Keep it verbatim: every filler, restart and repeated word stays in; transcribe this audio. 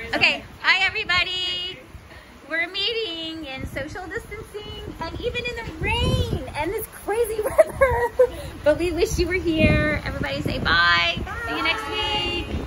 Okay, hi everybody. We're meeting in social distancing and even in the rain and this crazy weather. But we wish you were here. Everybody say bye. Bye. See you next week.